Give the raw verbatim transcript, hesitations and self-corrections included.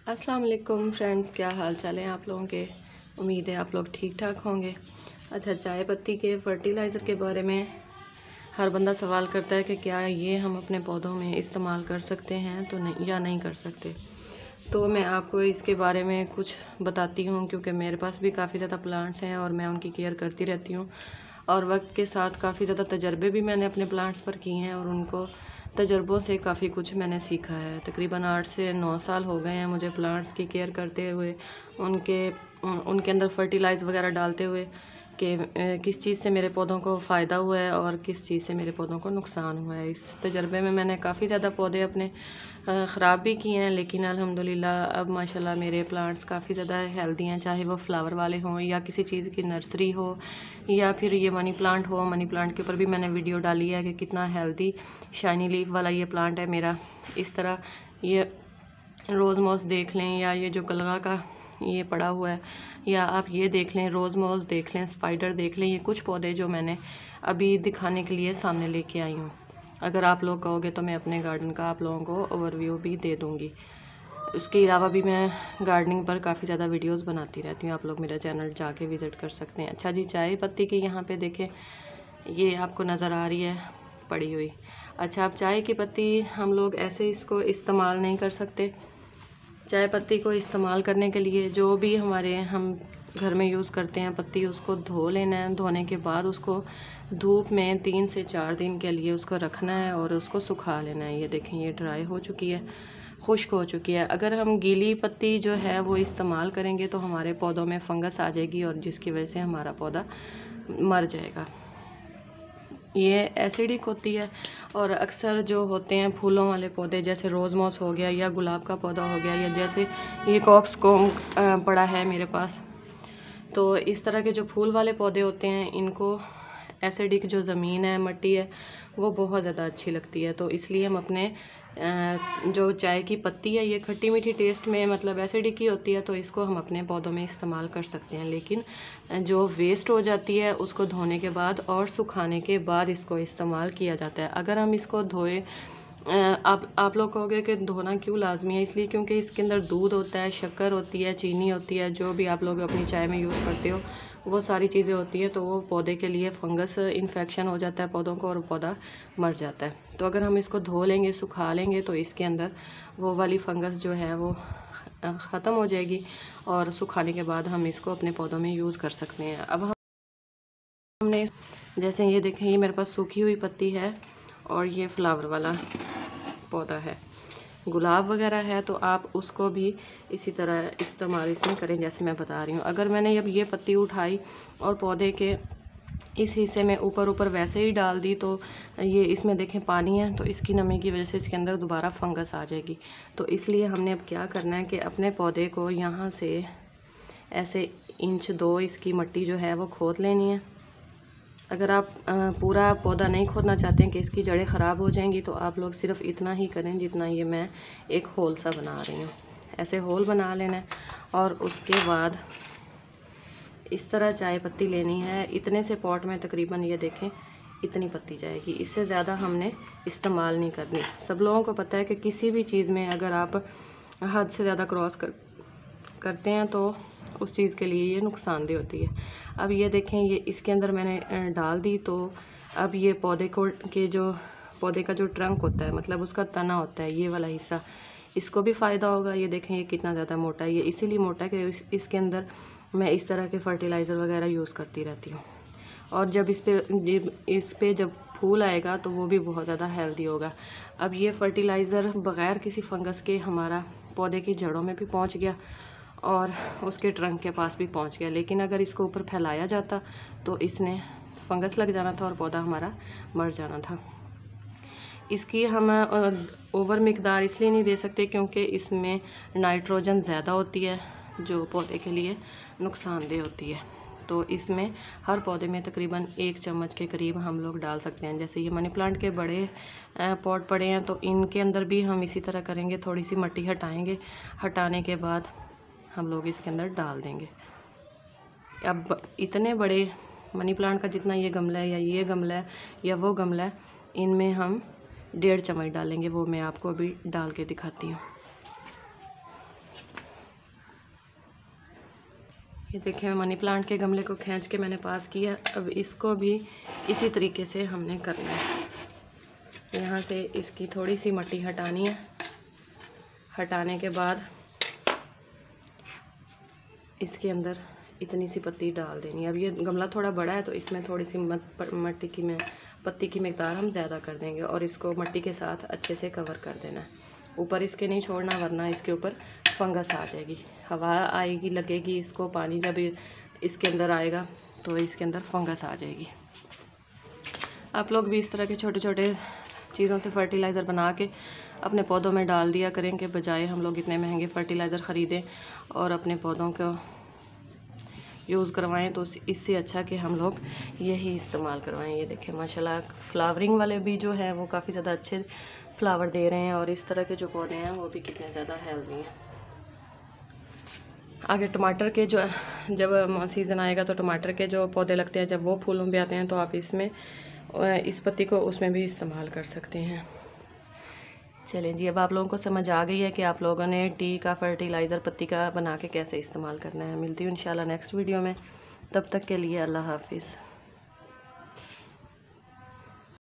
अस्सलाम वालेकुम फ्रेंड्स, क्या हाल चाल है आप लोगों के। उम्मीद है आप लोग ठीक ठाक होंगे। अच्छा, चाय पत्ती के फर्टिलाइज़र के बारे में हर बंदा सवाल करता है कि क्या ये हम अपने पौधों में इस्तेमाल कर सकते हैं तो नहीं या नहीं कर सकते। तो मैं आपको इसके बारे में कुछ बताती हूँ, क्योंकि मेरे पास भी काफ़ी ज़्यादा प्लांट्स हैं और मैं उनकी केयर करती रहती हूँ और वक्त के साथ काफ़ी ज़्यादा तजर्बे भी मैंने अपने प्लांट्स पर किए हैं और उनको तजर्बों से काफ़ी कुछ मैंने सीखा है। तकरीबन आठ से नौ साल हो गए हैं मुझे प्लांट्स की केयर करते हुए, उनके उनके अंदर फर्टिलाइज़ वगैरह डालते हुए कि किस चीज़ से मेरे पौधों को फ़ायदा हुआ है और किस चीज़ से मेरे पौधों को नुकसान हुआ है। इस तजर्बे में मैंने काफ़ी ज़्यादा पौधे अपने ख़राब भी किए हैं, लेकिन अल्हम्दुलिल्लाह अब माशाल्लाह मेरे प्लांट्स काफ़ी ज़्यादा हेल्दी हैं, चाहे वो फ्लावर वाले हों या किसी चीज़ की नर्सरी हो या फिर ये मनी प्लांट हो। मनी प्लांट के ऊपर भी मैंने वीडियो डाली है कि कितना हेल्दी शाइनी लीफ वाला ये प्लांट है मेरा। इस तरह ये रोज़मोस देख लें या ये जो गलगा का ये पड़ा हुआ है, या आप ये देख लें, रोज़मोस देख लें, स्पाइडर देख लें। ये कुछ पौधे जो मैंने अभी दिखाने के लिए सामने लेके आई हूँ। अगर आप लोग कहोगे तो मैं अपने गार्डन का आप लोगों को ओवरव्यू भी दे दूँगी। उसके अलावा भी मैं गार्डनिंग पर काफ़ी ज़्यादा वीडियोस बनाती रहती हूँ, आप लोग मेरा चैनल जाके विज़िट कर सकते हैं। अच्छा जी, चाय पत्ती की यहाँ पे देखें, ये आपको नज़र आ रही है पड़ी हुई। अच्छा, अब चाय की पत्ती हम लोग ऐसे इसको इस्तेमाल नहीं कर सकते। चाय पत्ती को इस्तेमाल करने के लिए जो भी हमारे हम घर में यूज़ करते हैं पत्ती, उसको धो लेना है। धोने के बाद उसको धूप में तीन से चार दिन के लिए उसको रखना है और उसको सुखा लेना है। ये देखें, ये ड्राई हो चुकी है, खुश्क हो चुकी है। अगर हम गीली पत्ती जो है वो इस्तेमाल करेंगे तो हमारे पौधों में फंगस आ जाएगी और जिसकी वजह से हमारा पौधा मर जाएगा। ये एसिडिक होती है और अक्सर जो होते हैं फूलों वाले पौधे, जैसे रोज़मॉस हो गया या गुलाब का पौधा हो गया, या जैसे ये कॉक्सकॉम पड़ा है मेरे पास, तो इस तरह के जो फूल वाले पौधे होते हैं इनको एसिडिक जो ज़मीन है, मिट्टी है, वो बहुत ज़्यादा अच्छी लगती है। तो इसलिए हम अपने जो चाय की पत्ती है ये खट्टी मीठी टेस्ट में मतलब एसिडिक ही होती है, तो इसको हम अपने पौधों में इस्तेमाल कर सकते हैं। लेकिन जो वेस्ट हो जाती है उसको धोने के बाद और सुखाने के बाद इसको इस्तेमाल किया जाता है। अगर हम इसको धोए, आप आप लोग कहोगे कि धोना क्यों लाजमी है, इसलिए क्योंकि इसके अंदर दूध होता है, शक्कर होती है, चीनी होती है, जो भी आप लोग अपनी चाय में यूज़ करते हो वो सारी चीज़ें होती हैं। तो वो पौधे के लिए फंगस इन्फेक्शन हो जाता है पौधों को और पौधा मर जाता है। तो अगर हम इसको धो लेंगे, सुखा लेंगे, तो इसके अंदर वो वाली फंगस जो है वो ख़त्म हो जाएगी और सुखाने के बाद हम इसको अपने पौधों में यूज़ कर सकते हैं। अब हमने जैसे ये देखें, ये मेरे पास सूखी हुई पत्ती है और ये फ्लावर वाला पौधा है, गुलाब वगैरह है, तो आप उसको भी इसी तरह इस्तेमाल इसमें करें जैसे मैं बता रही हूँ। अगर मैंने अब ये पत्ती उठाई और पौधे के इस हिस्से में ऊपर ऊपर वैसे ही डाल दी, तो ये इसमें देखें पानी है, तो इसकी नमी की वजह से इसके अंदर दोबारा फंगस आ जाएगी। तो इसलिए हमने अब क्या करना है कि अपने पौधे को यहाँ से ऐसे इंच दो इसकी मिट्टी जो है वो खोद लेनी है। अगर आप पूरा पौधा नहीं खोदना चाहते हैं कि इसकी जड़ें ख़राब हो जाएंगी, तो आप लोग सिर्फ इतना ही करें जितना ये मैं एक होल सा बना रही हूँ। ऐसे होल बना लेना है और उसके बाद इस तरह चाय पत्ती लेनी है। इतने से पॉट में तकरीबन ये देखें इतनी पत्ती जाएगी, इससे ज़्यादा हमने इस्तेमाल नहीं करनी। सब लोगों को पता है कि किसी भी चीज़ में अगर आप हद से ज़्यादा क्रॉस कर करते हैं तो उस चीज़ के लिए ये नुकसानदेह होती है। अब ये देखें, ये इसके अंदर मैंने डाल दी, तो अब ये पौधे को के जो पौधे का जो ट्रंक होता है, मतलब उसका तना होता है, ये वाला हिस्सा, इसको भी फ़ायदा होगा। ये देखें ये कितना ज़्यादा मोटा है, ये इसीलिए मोटा है कि इस, इसके अंदर मैं इस तरह के फर्टिलाइज़र वगैरह यूज़ करती रहती हूँ। और जब इस पे जब इस पे जब फूल आएगा तो वो भी बहुत ज़्यादा हेल्दी होगा। अब ये फर्टिलाइज़र बग़ैर किसी फंगस के हमारा पौधे की जड़ों में भी पहुँच गया और उसके ट्रंक के पास भी पहुंच गया। लेकिन अगर इसको ऊपर फैलाया जाता तो इसने फंगस लग जाना था और पौधा हमारा मर जाना था। इसकी हम ओवर मिकदार इसलिए नहीं दे सकते क्योंकि इसमें नाइट्रोजन ज़्यादा होती है जो पौधे के लिए नुकसानदेह होती है। तो इसमें हर पौधे में तकरीबन एक चम्मच के करीब हम लोग डाल सकते हैं। जैसे ये मनी प्लांट के बड़े पॉट पड़े हैं तो इनके अंदर भी हम इसी तरह करेंगे, थोड़ी सी मिट्टी हटाएंगे, हटाने के बाद हम लोग इसके अंदर डाल देंगे। अब इतने बड़े मनी प्लांट का जितना ये गमला है या ये गमला है या वो गमला है, इनमें हम डेढ़ चम्मच डालेंगे। वो मैं आपको अभी डाल के दिखाती हूँ। ये देखें मनी प्लांट के गमले को खींच के मैंने पास किया। अब इसको भी इसी तरीके से हमने करना है। यहाँ से इसकी थोड़ी सी मट्टी हटानी है। हटाने के बाद इसके अंदर इतनी सी पत्ती डाल देनी है। अब ये गमला थोड़ा बड़ा है तो इसमें थोड़ी सी मट्टी की में पत्ती की मिकदार हम ज़्यादा कर देंगे और इसको मट्टी के साथ अच्छे से कवर कर देना है। ऊपर इसके नहीं छोड़ना वरना इसके ऊपर फंगस आ जाएगी। हवा आएगी लगेगी इसको, पानी जब इसके अंदर आएगा तो इसके अंदर फंगस आ जाएगी। आप लोग भी इस तरह के छोटे छोटे चीज़ों से फर्टिलाइज़र बना के अपने पौधों में डाल दिया करें कि बजाय हम लोग इतने महंगे फर्टिलाइज़र ख़रीदें और अपने पौधों को यूज़ करवाएं, तो इससे अच्छा कि हम लोग यही इस्तेमाल करवाएं। ये देखें माशाल्लाह फ्लावरिंग वाले भी जो हैं वो काफ़ी ज़्यादा अच्छे फ्लावर दे रहे हैं और इस तरह के जो पौधे हैं वो भी कितने ज़्यादा हेल्दी हैं। आगे टमाटर के जो जब सीज़न आएगा तो टमाटर के जो पौधे लगते हैं जब वो फूलों पे आते हैं तो आप इसमें इस पत्ती को उसमें भी इस्तेमाल कर सकते हैं। चलें जी, अब आप लोगों को समझ आ गई है कि आप लोगों ने टी का फर्टिलाइज़र पत्ती का बना के कैसे इस्तेमाल करना है। मिलती हूँ इंशाल्लाह नेक्स्ट वीडियो में, तब तक के लिए अल्लाह हाफिज़।